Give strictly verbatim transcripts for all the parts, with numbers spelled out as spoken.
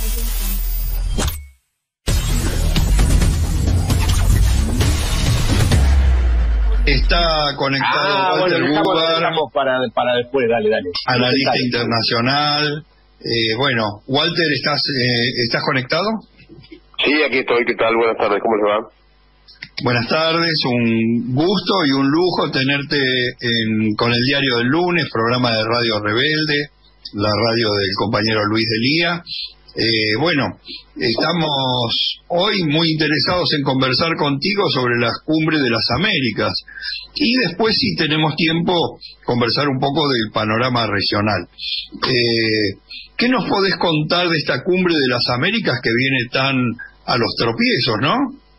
Está conectado ah, Walter bueno, Bubar, para, para después, dale, dale. analista dale. internacional. Eh, bueno, Walter, ¿estás eh, estás conectado? Sí, aquí estoy. ¿Qué tal? Buenas tardes. ¿Cómo les va? Buenas tardes, un gusto y un lujo tenerte en, con el Diario del Lunes, programa de Radio Rebelde, la radio del compañero Luis Delía. Eh, bueno, estamos hoy muy interesados en conversar contigo sobre las cumbres de las Américas y después, si tenemos tiempo, conversar un poco del panorama regional. Eh, ¿Qué nos podés contar de esta cumbre de las Américas que viene tan a los tropiezos, no?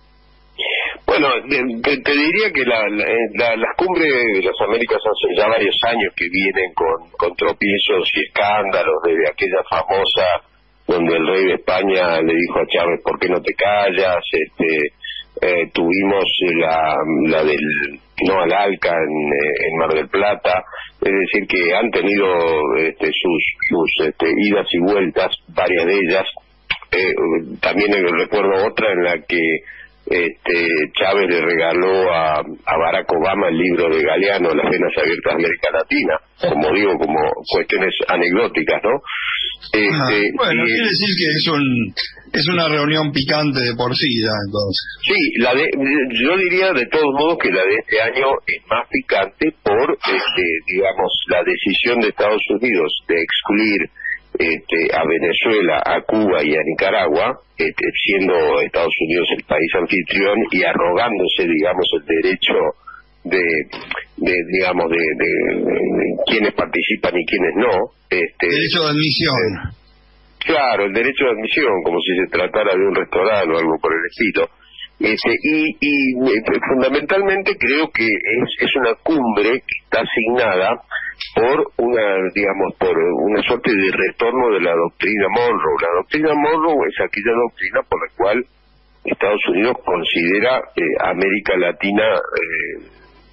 Bueno, te, te diría que la, la, la, las cumbres de las Américas hace ya varios años que vienen con, con tropiezos y escándalos, desde aquella famosa donde el rey de España le dijo a Chávez, ¿por qué no te callas? Este, eh, tuvimos la, la del no al ALCA en, en Mar del Plata, es decir, que han tenido este, sus, sus este, idas y vueltas, varias de ellas. Eh, también recuerdo otra en la que este Chávez le regaló a, a Barack Obama el libro de Galeano, Las venas abiertas de América Latina, como digo, como cuestiones anecdóticas, ¿no? Este, ah, bueno, y, quiere decir que es un es una reunión picante de por sí ya, entonces. Sí, la de, yo diría de todos modos que la de este año es más picante por, este, digamos, la decisión de Estados Unidos de excluir Este, a Venezuela, a Cuba y a Nicaragua, este, siendo Estados Unidos el país anfitrión y arrogándose, digamos, el derecho de, de digamos, de, de, de quienes participan y quienes no. Este, derecho de admisión. Eh, claro, el derecho de admisión, como si se tratara de un restaurante o algo por el estilo. Este, y, y eh, fundamentalmente creo que es, es una cumbre que está asignada por una, digamos, por una suerte de retorno de la doctrina Monroe. La doctrina Monroe es aquella doctrina por la cual Estados Unidos considera eh, América Latina eh,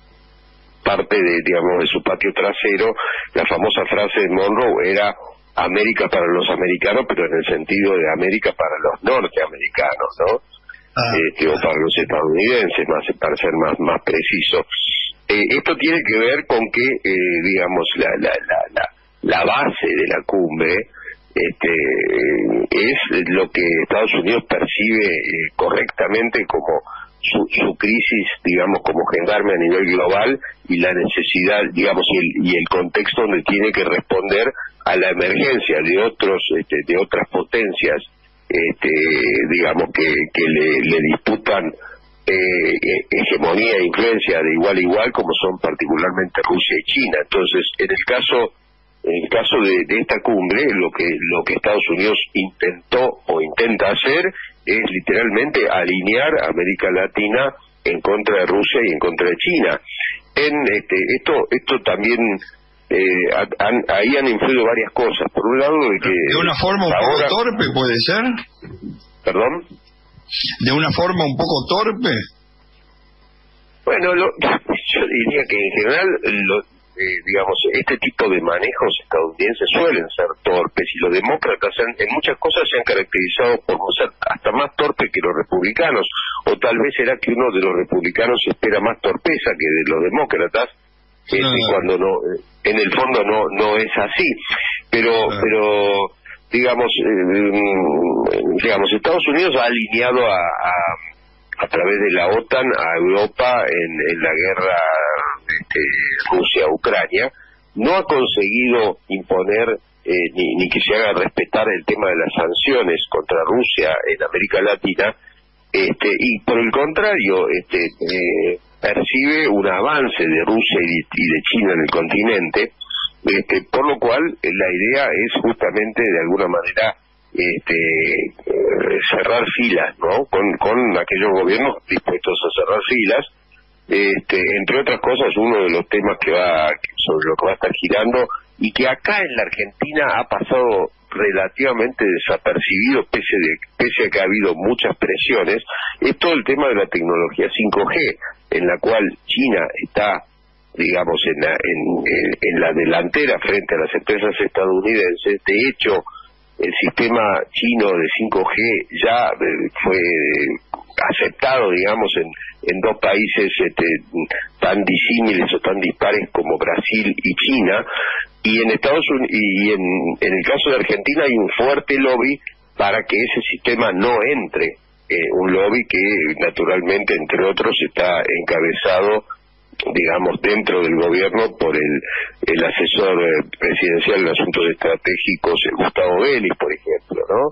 parte de, digamos, de su patio trasero. La famosa frase de Monroe era América para los americanos, pero en el sentido de América para los norteamericanos, ¿no? Ah, este, o para los estadounidenses, más para ser más más preciso. Eh, esto tiene que ver con que, eh, digamos, la, la, la, la, la base de la cumbre este, eh, es lo que Estados Unidos percibe eh, correctamente como su, su crisis, digamos, como gendarme a nivel global y la necesidad, digamos, y el, y el contexto donde tiene que responder a la emergencia de otros, este, de otras potencias, este, digamos, que, que le, le disputan Eh, hegemonía e influencia de igual a igual, como son particularmente Rusia y China. Entonces, en el caso en el caso de, de esta cumbre, lo que lo que Estados Unidos intentó o intenta hacer es literalmente alinear a América Latina en contra de Rusia y en contra de China. En este, esto esto también eh, han, ahí han influido varias cosas. Por un lado, de que de una forma un ahora, poco torpe, puede ser. Perdón. ¿De una forma un poco torpe? Bueno, lo, yo diría que en general, lo, eh, digamos, este tipo de manejos estadounidenses suelen ser torpes, y los demócratas en, en muchas cosas se han caracterizado por ser hasta más torpes que los republicanos, o tal vez será que uno de los republicanos espera más torpeza que de los demócratas, este, no. cuando no, en el fondo no no es así, pero no. pero digamos, eh, digamos, Estados Unidos ha alineado a, a, a través de la OTAN a Europa en, en la guerra este, Rusia-Ucrania. No ha conseguido imponer eh, ni, ni que se haga respetar el tema de las sanciones contra Rusia en América Latina, este, y por el contrario, este, eh, percibe un avance de Rusia y de, y de China en el continente. Este, por lo cual la idea es justamente de alguna manera este, eh, cerrar filas, ¿no? Con, con aquellos gobiernos dispuestos a cerrar filas, este, entre otras cosas, uno de los temas que va sobre lo que va a estar girando y que acá en la Argentina ha pasado relativamente desapercibido pese de pese a que ha habido muchas presiones, es todo el tema de la tecnología cinco G, en la cual China está, digamos, en la, en, en, en la delantera frente a las empresas estadounidenses. De hecho, el sistema chino de cinco G ya eh, fue aceptado, digamos, en, en dos países este, tan disímiles o tan dispares como Brasil y China, y en Estados Unidos y en, en el caso de Argentina hay un fuerte lobby para que ese sistema no entre, eh, un lobby que naturalmente, entre otros, está encabezado, digamos, dentro del gobierno por el, el asesor eh, presidencial en asuntos estratégicos, eh, Gustavo Vélez, por ejemplo, ¿no?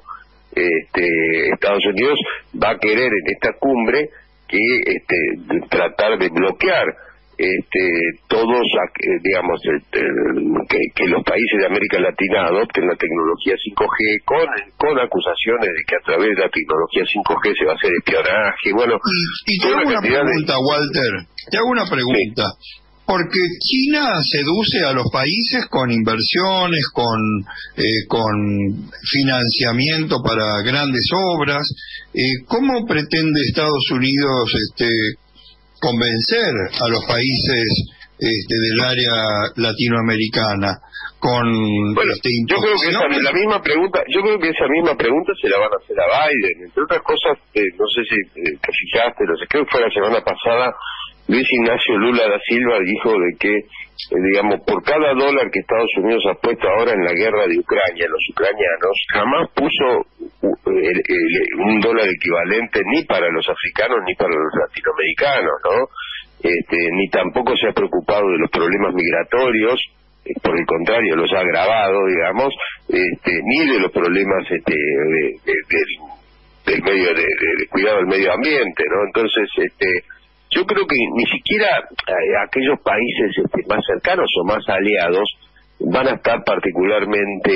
Este, Estados Unidos va a querer en esta cumbre que este, tratar de bloquear este, todos, digamos, este, que, que los países de América Latina adopten la tecnología cinco G con, con acusaciones de que a través de la tecnología cinco G se va a hacer espionaje. Bueno, y, y te hago una pregunta, de... Walter, te hago una pregunta. Sí. Porque China seduce a los países con inversiones, con eh, con financiamiento para grandes obras. Eh, ¿Cómo pretende Estados Unidos este, convencer a los países este, del área latinoamericana? Con bueno, este, yo creo que esa, la misma pregunta, yo creo que esa misma pregunta se la van a hacer a Biden. Entre otras cosas, eh, no sé si eh, te fijaste, no sé, creo que fue la semana pasada. Luis Ignacio Lula da Silva dijo de que, eh, digamos, por cada dólar que Estados Unidos ha puesto ahora en la guerra de Ucrania, los ucranianos, jamás puso uh, el, el, un dólar equivalente ni para los africanos ni para los latinoamericanos, ¿no? Este, ni tampoco se ha preocupado de los problemas migratorios, eh, por el contrario, los ha agravado, digamos, este, ni de los problemas este, de, de, de, del medio de, de, de cuidado del medio ambiente, ¿no? Entonces, este yo creo que ni siquiera eh, aquellos países este, más cercanos o más aliados van a estar particularmente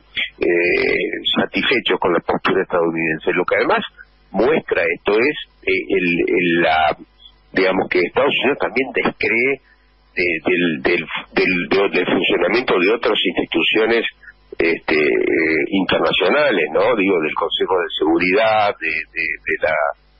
eh, satisfechos con la postura estadounidense. Lo que además muestra esto es eh, el, el, la, digamos que Estados Unidos también descree eh, del, del, del, del, del funcionamiento de otras instituciones este, eh, internacionales, ¿no? Digo, del Consejo de Seguridad, de, de, de la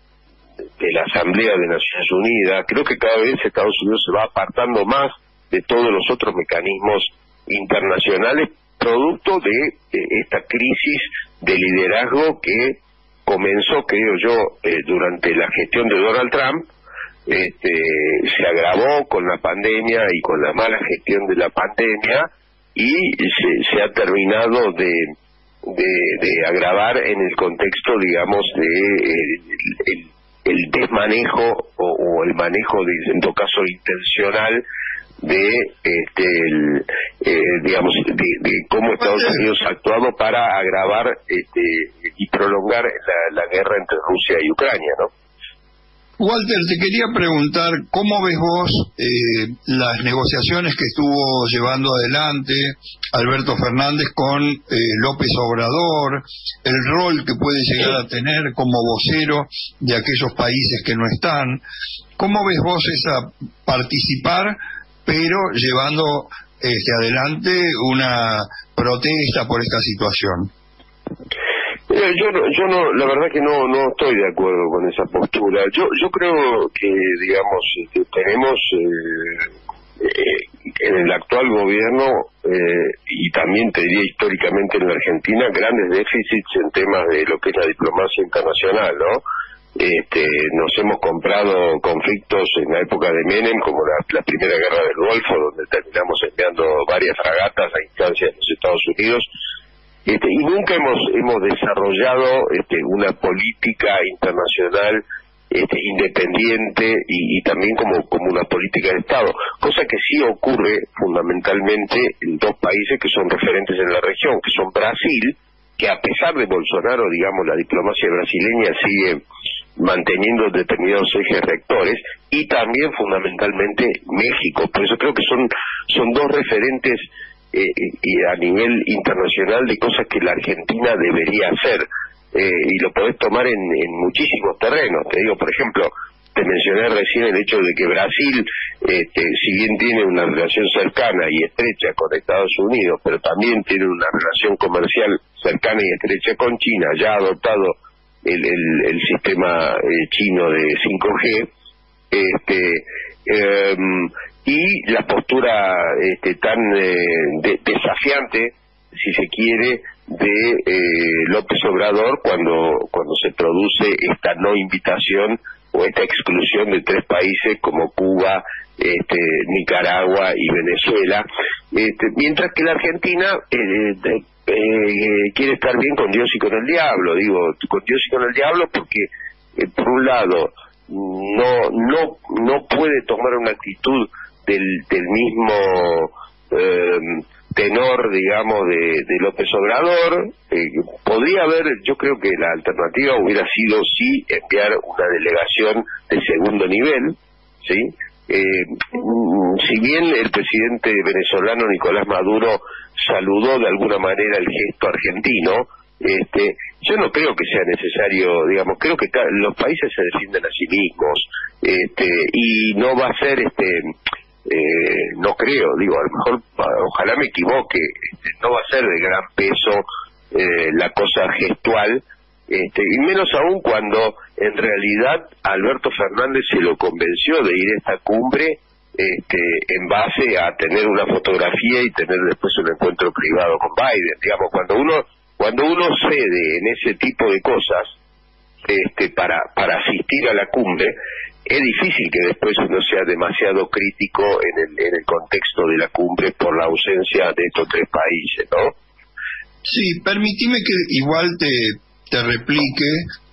de la Asamblea de Naciones Unidas. Creo que cada vez Estados Unidos se va apartando más de todos los otros mecanismos internacionales, producto de, de esta crisis de liderazgo que comenzó, creo yo, eh, durante la gestión de Donald Trump, este, se agravó con la pandemia y con la mala gestión de la pandemia, y se, se ha terminado de, de, de agravar en el contexto, digamos, de eh, el, el el desmanejo o, o el manejo, de, en todo caso intencional, de este el, eh, digamos de, de cómo Estados Unidos ha actuado para agravar este y prolongar la, la guerra entre Rusia y Ucrania, ¿no? Walter, te quería preguntar, ¿cómo ves vos eh, las negociaciones que estuvo llevando adelante Alberto Fernández con eh, López Obrador, el rol que puede llegar a tener como vocero de aquellos países que no están? ¿Cómo ves vos esa participar, pero llevando este, adelante una protesta por esta situación? Eh, yo no, yo no, la verdad que no, no estoy de acuerdo con esa postura. Yo, yo creo que, digamos, que tenemos eh, eh, en el actual gobierno eh, y también te diría históricamente en la Argentina grandes déficits en temas de lo que es la diplomacia internacional, ¿no? Este, nos hemos comprado conflictos en la época de Menem, como la, la primera guerra del Golfo, donde terminamos enviando varias fragatas a instancias de los Estados Unidos. Este, y nunca hemos hemos desarrollado este, una política internacional este, independiente y, y también como, como una política de Estado, cosa que sí ocurre fundamentalmente en dos países que son referentes en la región, que son Brasil, que a pesar de Bolsonaro, digamos, la diplomacia brasileña sigue manteniendo determinados ejes rectores, y también fundamentalmente México. Por eso creo que son, son dos referentes Eh, y a nivel internacional de cosas que la Argentina debería hacer, eh, y lo podés tomar en, en muchísimos terrenos. Te digo, por ejemplo, te mencioné recién el hecho de que Brasil, este, si bien tiene una relación cercana y estrecha con Estados Unidos, pero también tiene una relación comercial cercana y estrecha con China, ya ha adoptado el, el, el sistema eh, chino de cinco G, este eh, y la postura este, tan eh, de, desafiante, si se quiere, de eh, López Obrador cuando cuando se produce esta no invitación o esta exclusión de tres países como Cuba, este, Nicaragua y Venezuela, este, mientras que la Argentina eh, eh, eh, quiere estar bien con Dios y con el diablo, digo, con Dios y con el diablo porque eh, por un lado no no no puede tomar una actitud del, del mismo eh, tenor, digamos, de, de López Obrador. Eh, podría haber, yo creo que la alternativa hubiera sido sí enviar una delegación de segundo nivel, ¿sí? Eh, si bien el presidente venezolano Nicolás Maduro saludó de alguna manera el gesto argentino, este, yo no creo que sea necesario, digamos, creo que los países se defienden a sí mismos, este, y no va a ser, este, eh, no creo, digo, a lo mejor, ojalá me equivoque, este, no va a ser de gran peso eh, la cosa gestual, este, y menos aún cuando en realidad Alberto Fernández se lo convenció de ir a esta cumbre este, en base a tener una fotografía y tener después un encuentro privado con Biden, digamos, cuando uno cuando uno cede en ese tipo de cosas este, para para asistir a la cumbre, es difícil que después uno sea demasiado crítico en el, en el contexto de la cumbre por la ausencia de estos tres países, ¿no? Sí, permitime que igual te, te replique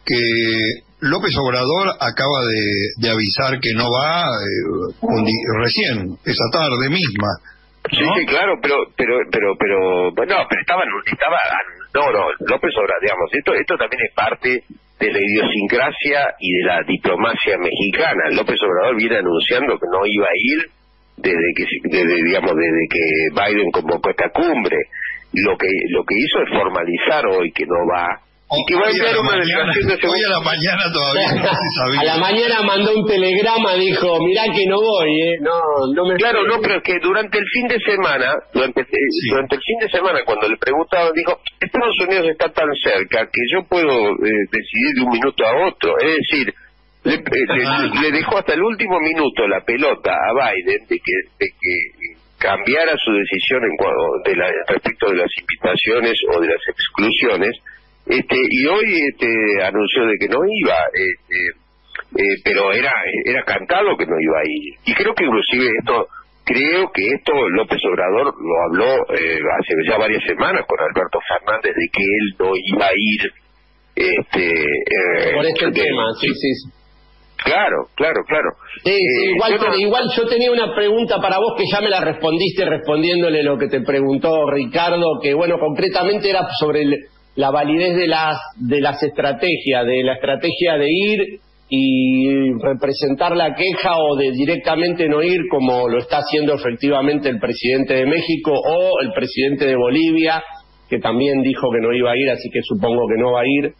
que López Obrador acaba de, de avisar que no va eh, recién, esa tarde misma. ¿No? Sí, sí, claro, pero, pero, pero, pero, bueno, pero estaba, estaba, no, no, López Obrador, digamos, esto, esto también es parte de la idiosincrasia y de la diplomacia mexicana. López Obrador viene anunciando que no iba a ir desde que, desde, digamos, desde que Biden convocó esta cumbre. Lo que, lo que hizo es formalizar hoy que no va. Y que va a enviar una delegación de segundo. Hoy a la mañana todavía no se sabía. A la mañana mandó un telegrama, dijo, mirá que no voy, ¿eh? No, no me... Claro, no, pero es que durante el fin de semana, durante, sí. durante el fin de semana, cuando le preguntaban, dijo, Estados Unidos está tan cerca que yo puedo eh, decidir de un minuto a otro. Es decir, le, eh, le, le dejó hasta el último minuto la pelota a Biden de que, de que cambiara su decisión en cuanto de la, respecto de las invitaciones o de las exclusiones. Este, y hoy este, anunció de que no iba, este, eh, pero era era cantado que no iba a ir. Y creo que inclusive esto, creo que esto López Obrador lo habló eh, hace ya varias semanas con Alberto Fernández de que él no iba a ir. Este, eh, Por este de, tema, sí, sí. sí. Claro, claro, claro. Sí, sí, eh, igual, yo no... igual yo tenía una pregunta para vos que ya me la respondiste respondiéndole lo que te preguntó Ricardo, que bueno, concretamente era sobre el... la validez de las de las estrategias, de la estrategia de ir y representar la queja o de directamente no ir, como lo está haciendo efectivamente el presidente de México o el presidente de Bolivia, que también dijo que no iba a ir, así que supongo que no va a ir.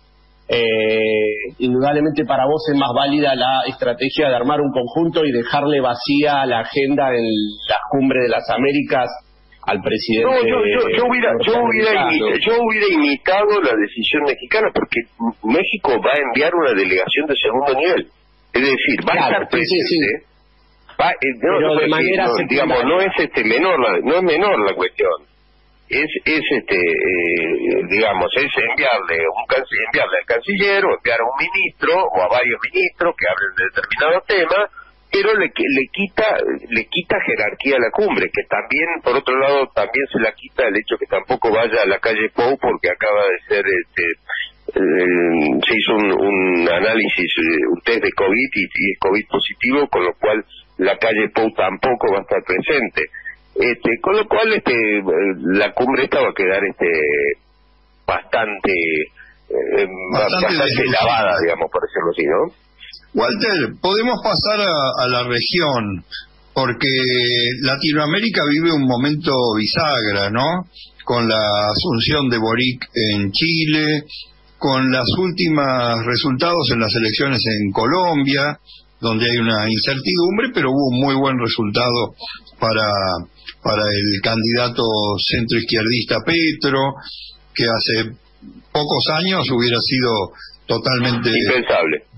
Eh, indudablemente para vos es más válida la estrategia de armar un conjunto y dejarle vacía la agenda en la cumbre de las Américas al presidente. No, yo, yo, yo, hubiera, yo, hubiera imitado, yo hubiera imitado la decisión mexicana, porque México va a enviar una delegación de segundo nivel. Es decir, va claro, a estar presente. Sí, sí. Va, eh, no, Pero no, de manera no, digamos, no es este menor, la, no es menor la cuestión. Es, es este, eh, digamos, es enviarle un enviarle al canciller o enviar a un ministro o a varios ministros que hablen de determinado tema, pero le, le quita le quita jerarquía a la cumbre, que también, por otro lado, también se la quita el hecho que tampoco vaya a la calle Pou, porque acaba de ser, este, eh, se hizo un, un análisis, un test de COVID y, y es COVID positivo, con lo cual la calle Pou tampoco va a estar presente. Este, con lo cual este, la cumbre esta va a quedar este bastante, eh, bastante, bastante lavada, digamos, por decirlo así, ¿no? Walter, podemos pasar a, a la región, porque Latinoamérica vive un momento bisagra, ¿no? Con la asunción de Boric en Chile, con los últimos resultados en las elecciones en Colombia, donde hay una incertidumbre, pero hubo un muy buen resultado para, para el candidato centroizquierdista Petro, que hace pocos años hubiera sido totalmente impensable.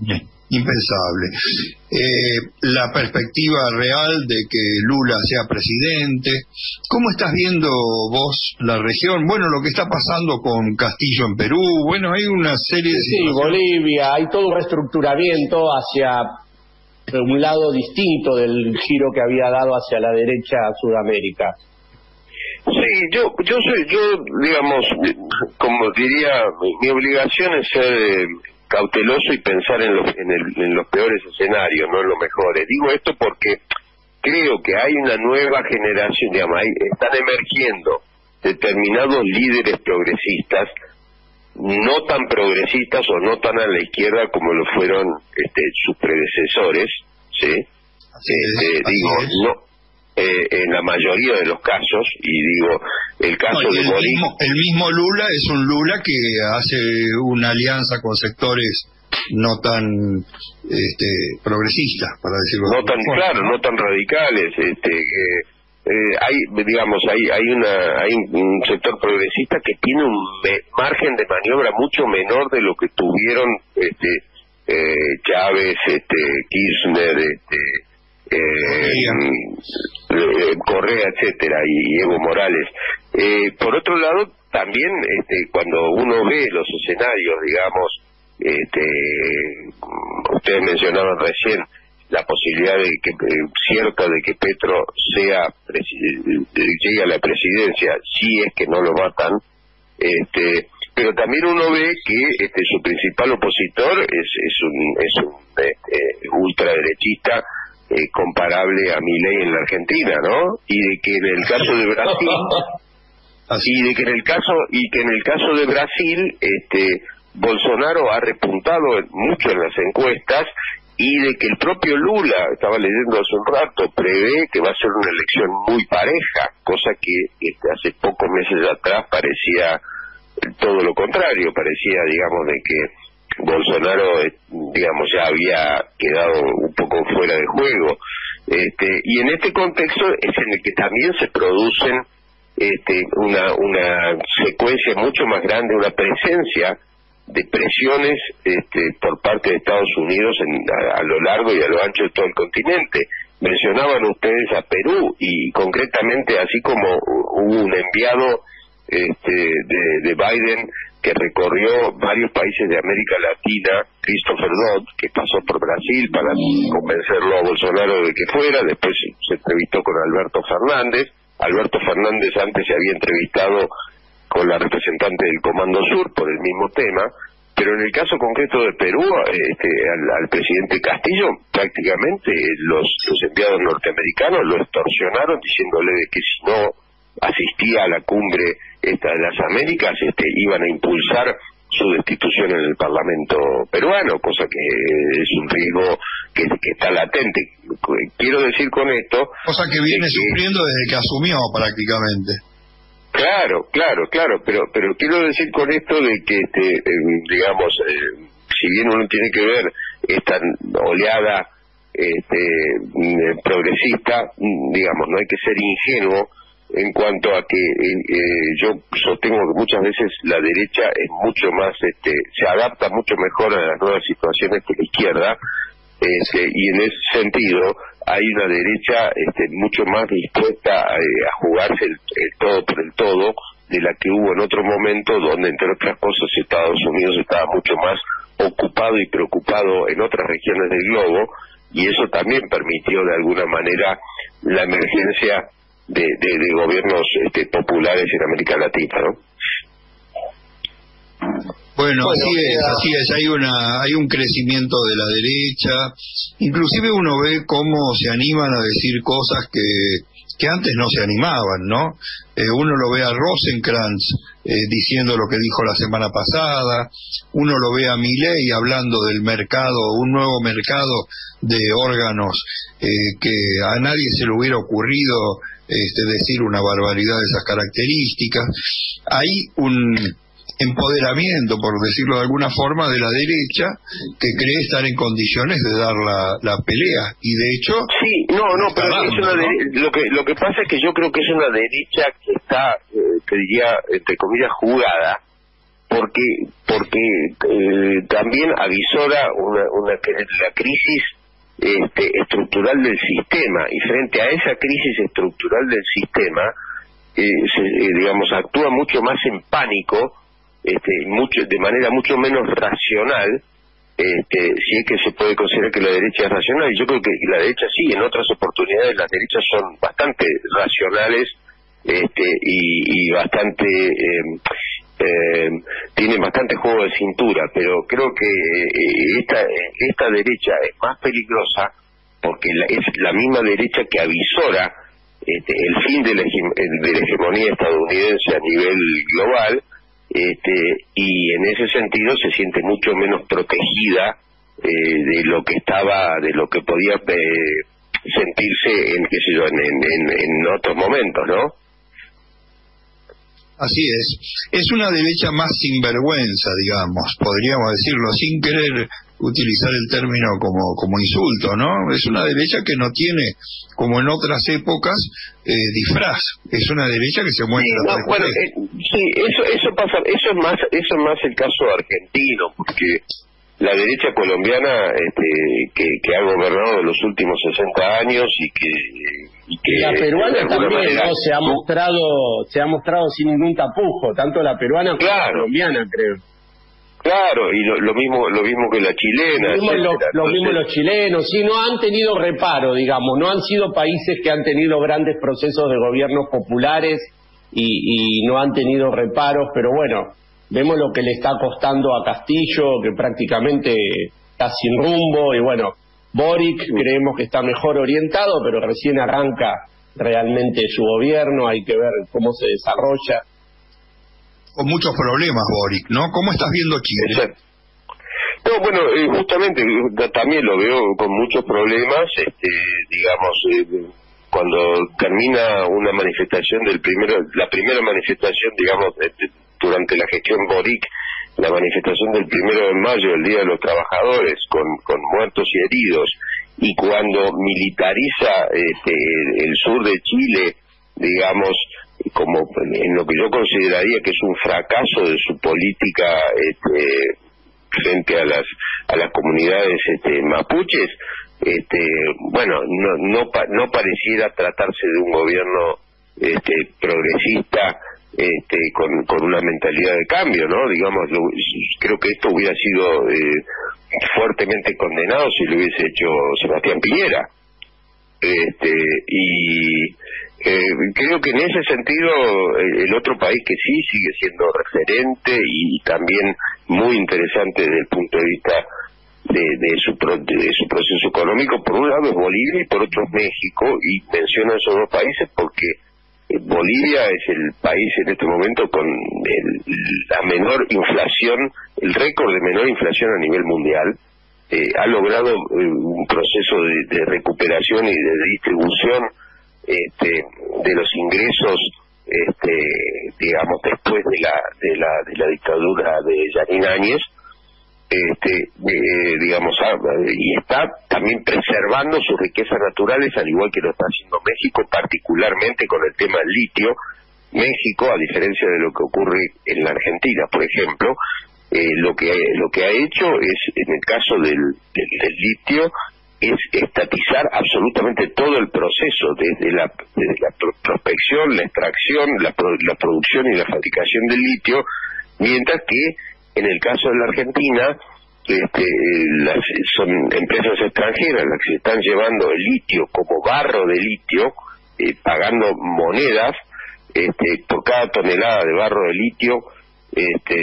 impensable. Eh, la perspectiva real de que Lula sea presidente. ¿Cómo estás viendo vos la región? Bueno, lo que está pasando con Castillo en Perú, bueno, hay una serie de... Sí, Bolivia, hay todo un reestructuramiento hacia un lado distinto del giro que había dado hacia la derecha a Sudamérica. Sí, yo, yo soy, yo, digamos, como diría, mi, mi obligación es ser eh, cauteloso y pensar en los, en, el, en los peores escenarios, no en los mejores. Digo esto porque creo que hay una nueva generación, digamos, hay, están emergiendo determinados líderes progresistas, no tan progresistas o no tan a la izquierda como lo fueron este, sus predecesores, ¿sí? Así es, este, así digo, es. no. Eh, en la mayoría de los casos, y digo, el caso no, de el Bolivia... Mismo, el mismo Lula es un Lula que hace una alianza con sectores no tan este, progresistas, para decirlo No tan, forma, claro, ¿no? no tan radicales, este... Eh, eh, hay, digamos, hay hay una hay un sector progresista que tiene un me, margen de maniobra mucho menor de lo que tuvieron este eh, Chávez, este Kirchner, este Eh, eh, Correa, etcétera, y Evo Morales. Eh, por otro lado, también este, cuando uno ve los escenarios, digamos, este, ustedes mencionaban recién la posibilidad de que eh, cierta de que Petro sea llegue a la presidencia, si es que no lo matan, este, pero también uno ve que este, su principal opositor es es un es un este, ultraderechista. Eh, comparable a Milei en la Argentina, ¿no? Y de que en el caso de Brasil, y de que en el caso y que en el caso de Brasil, este, Bolsonaro ha repuntado mucho en las encuestas y de que el propio Lula, estaba leyendo hace un rato, prevé que va a ser una elección muy pareja, cosa que este, hace pocos meses atrás parecía todo lo contrario, parecía, digamos, de que Bolsonaro, digamos, ya había quedado un poco fuera de juego, este, y en este contexto es en el que también se producen este, una una secuencia mucho más grande, una presencia de presiones este, por parte de Estados Unidos en, a, a lo largo y a lo ancho de todo el continente. Mencionaban ustedes a Perú y concretamente, así como hubo un enviado este, de, de Biden que recorrió varios países de América Latina, Christopher Dodd, que pasó por Brasil para convencerlo a Bolsonaro de que fuera, después se entrevistó con Alberto Fernández. Alberto Fernández antes se había entrevistado con la representante del Comando Sur por el mismo tema, pero en el caso concreto de Perú, este, al, al presidente Castillo, prácticamente los, los enviados norteamericanos lo extorsionaron diciéndole de que si no asistía a la cumbre esta de las Américas, este, iban a impulsar su destitución en el Parlamento peruano, cosa que es un riesgo que, que está latente. Quiero decir con esto... Cosa que viene que, sufriendo desde que asumió prácticamente. Claro, claro, claro, pero pero quiero decir con esto de que, este, eh, digamos, eh, si bien uno tiene que ver esta oleada este, progresista, digamos, no hay que ser ingenuo en cuanto a que eh, eh, yo sostengo que muchas veces la derecha es mucho más, este, se adapta mucho mejor a las nuevas situaciones que la izquierda, este, y en ese sentido hay una derecha este, mucho más dispuesta a, a jugarse el, el todo por el todo de la que hubo en otro momento, donde entre otras cosas Estados Unidos estaba mucho más ocupado y preocupado en otras regiones del globo, y eso también permitió de alguna manera la emergencia de, de, de gobiernos este, populares en América Latina, ¿no? Bueno, así es, así es, hay una hay un crecimiento de la derecha, inclusive uno ve cómo se animan a decir cosas que, que antes no se animaban, ¿no? Eh, uno lo ve a Rosenkrantz eh, diciendo lo que dijo la semana pasada, uno lo ve a Milei hablando del mercado, un nuevo mercado de órganos, eh, que a nadie se le hubiera ocurrido este, decir una barbaridad de esas características. Hay un empoderamiento, por decirlo de alguna forma, de la derecha, que cree estar en condiciones de dar la, la pelea, y de hecho... Sí, no, no, pero dando, es una ¿no? lo que lo que pasa es que yo creo que es una derecha que está, eh, te diría, entre comillas, jugada, porque porque eh, también avisora una, una la crisis este, estructural del sistema, y frente a esa crisis estructural del sistema, eh, se, eh, digamos, actúa mucho más en pánico, este, mucho de manera mucho menos racional, este, si es que se puede considerar que la derecha es racional. Y yo creo que la derecha sí, en otras oportunidades las derechas son bastante racionales, este, y, y bastante eh, eh, tienen bastante juego de cintura, pero creo que eh, esta esta derecha es más peligrosa porque la, es la misma derecha que avisora este, el fin de la, de la hegemonía estadounidense a nivel global, este, y en ese sentido se siente mucho menos protegida eh, de lo que estaba, de lo que podía eh, sentirse en, qué sé yo, en, en, en otros momentos, ¿no? Así es. Es una derecha más sinvergüenza, digamos, podríamos decirlo, sin querer utilizar el término como, como insulto, ¿no? Es una derecha que no tiene, como en otras épocas, eh, disfraz. Es una derecha que se muestra. Sí, no, bueno, eh, sí, eso, eso pasa, eso es más, eso es más el caso argentino, porque la derecha colombiana, este, que, que ha gobernado los últimos sesenta años y que, y que la peruana también, manera, ¿no? Se ha mostrado, se ha mostrado sin ningún tapujo, tanto la peruana como claro, la colombiana, creo. Claro, y lo, lo mismo, lo mismo que la chilena. Lo mismo, lo, lo mismo los chilenos, sí, no han tenido reparo, digamos, no han sido países que han tenido grandes procesos de gobiernos populares y, y no han tenido reparos, pero bueno. Vemos lo que le está costando a Castillo, que prácticamente está sin rumbo, y bueno, Boric creemos que está mejor orientado, pero recién arranca realmente su gobierno, hay que ver cómo se desarrolla. Con muchos problemas, Boric, ¿no? ¿Cómo estás viendo Chile? Exacto. No, bueno, eh, justamente también lo veo con muchos problemas, este, digamos, eh, cuando termina una manifestación del primero, la primera manifestación, digamos, de, de, durante la gestión Boric, la manifestación del primero de mayo, el Día de los Trabajadores, con, con muertos y heridos, y cuando militariza este, el sur de Chile, digamos, como en lo que yo consideraría que es un fracaso de su política este, frente a las a las comunidades este, mapuches, este, bueno, no, no, no pareciera tratarse de un gobierno este, progresista, Este, con, con una mentalidad de cambio, ¿no? Digamos, lo, creo que esto hubiera sido eh, fuertemente condenado si lo hubiese hecho Sebastián Piñera. Este, y eh, creo que en ese sentido el, el otro país que sí sigue siendo referente y, y también muy interesante desde el punto de vista de, de, su, pro, de su proceso económico, por un lado es Bolivia y por otro es México, y menciono esos dos países porque Bolivia es el país en este momento con el, la menor inflación, el récord de menor inflación a nivel mundial. Eh, ha logrado eh, un proceso de, de recuperación y de distribución este, de los ingresos, este, digamos, después de la de la, de la dictadura de Yanín Áñez. Este, eh, digamos, y está también preservando sus riquezas naturales, al igual que lo está haciendo México, particularmente con el tema del litio. México, a diferencia de lo que ocurre en la Argentina, por ejemplo, eh, lo que lo que ha hecho es, en el caso del, del, del litio, es estatizar absolutamente todo el proceso, desde la, desde la prospección, la extracción, la, la producción y la fabricación del litio, mientras que en el caso de la Argentina, este, las, son empresas extranjeras las que están llevando el litio como barro de litio, eh, pagando monedas este, por cada tonelada de barro de litio. Este,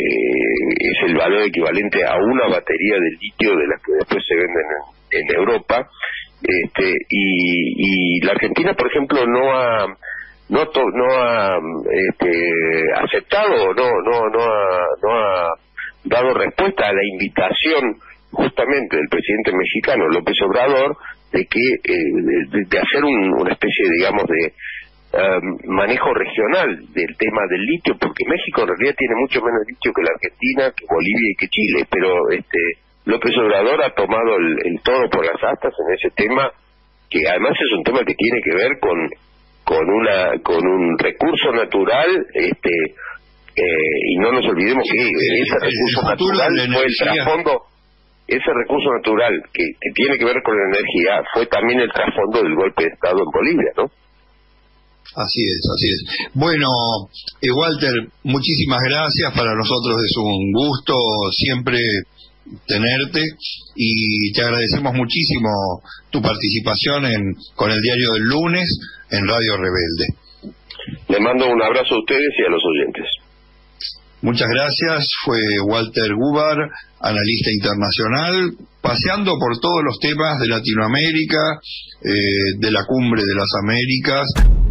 es el valor equivalente a una batería de litio de las que después se venden en, en Europa. Este, y, y la Argentina, por ejemplo, no ha no to, no ha este, aceptado, no no no ha, no ha dado respuesta a la invitación justamente del presidente mexicano López Obrador de que eh, de, de hacer un, una especie, digamos, de um, manejo regional del tema del litio, porque México en realidad tiene mucho menos litio que la Argentina, que Bolivia y que Chile, pero este López Obrador ha tomado el, el toro por las astas en ese tema, que además es un tema que tiene que ver con con una con un recurso natural este Eh, y no nos olvidemos que ese recurso natural fue el trasfondo, ese recurso natural que, que tiene que ver con la energía fue también el trasfondo del golpe de Estado en Bolivia, ¿no? Así es, así es. Bueno, eh, Walter, muchísimas gracias. Para nosotros es un gusto siempre tenerte y te agradecemos muchísimo tu participación en con el Diario del Lunes en Radio Rebelde. Le mando un abrazo a ustedes y a los oyentes. Muchas gracias. Fue Walter Gubar, analista internacional, paseando por todos los temas de Latinoamérica, eh, de la Cumbre de las Américas.